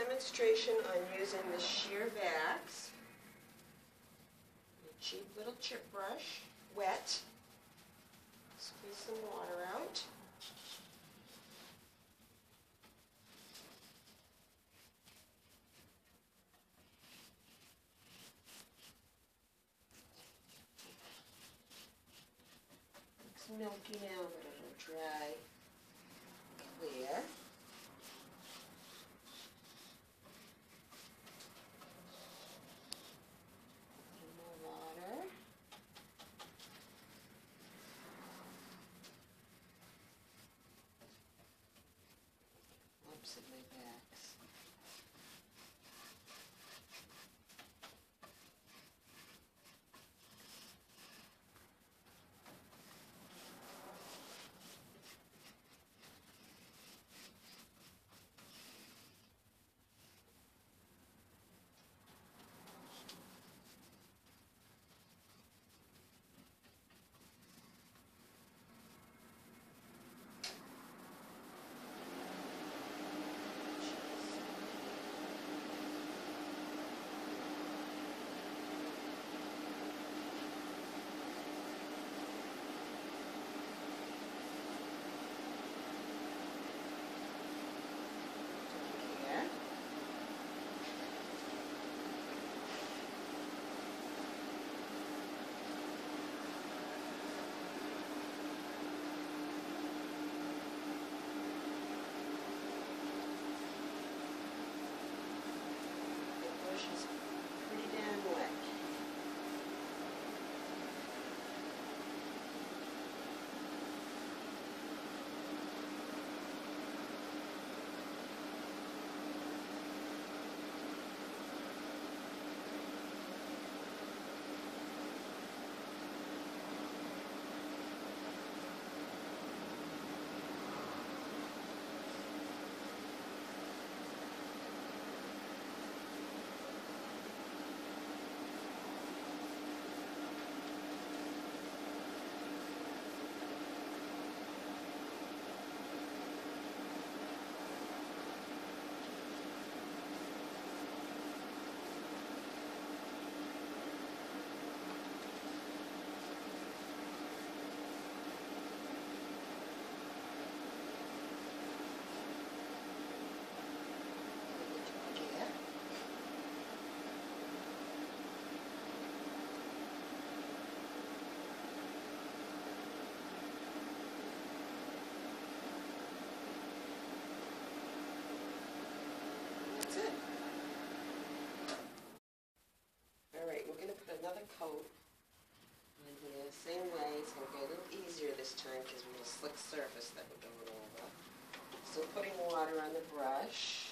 demonstration on using the sheer VAX, a cheap little chip brush, wet. Squeeze some water out. It's milky now, but it'll dry clear. Lumps in my VAX. Is pretty damn wet. Alright, we're going to put another coat on here, same way. It's going to be a little easier this time because we have a slick surface that we're going over. Still putting water on the brush.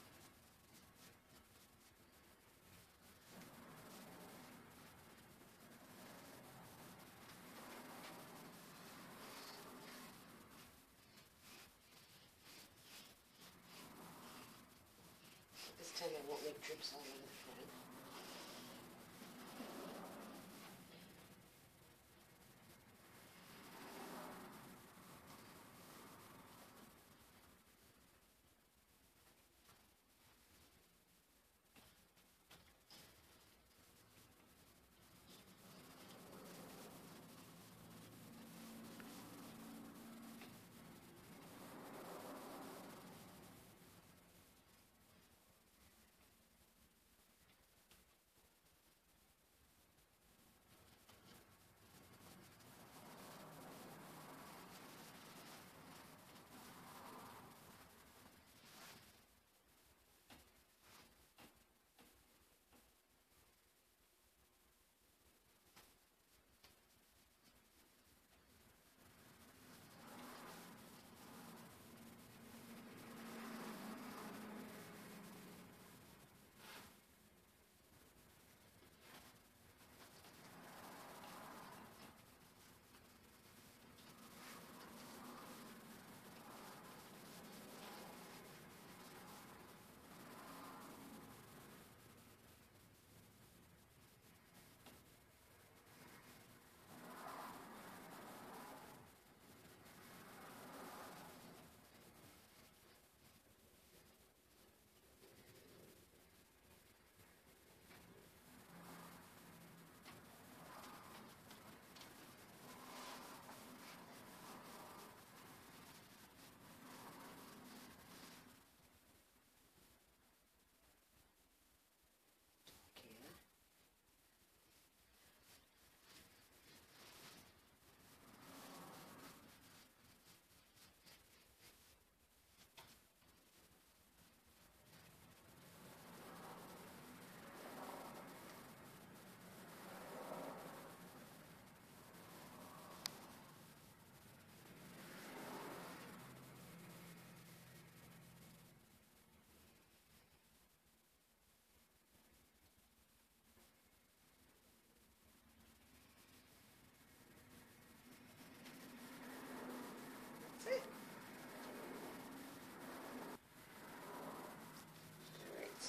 This time I won't make drips all over the front.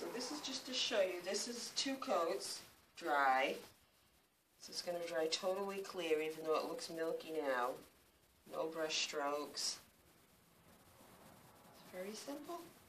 So this is just to show you, this is 2 coats, dry. So it's going to dry totally clear even though it looks milky now. No brush strokes. It's very simple.